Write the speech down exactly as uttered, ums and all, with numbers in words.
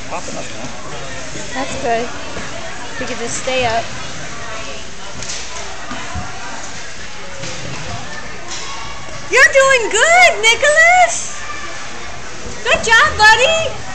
popping up now. That's good. We can just stay up. You're doing good, Nicholas! Good job, buddy!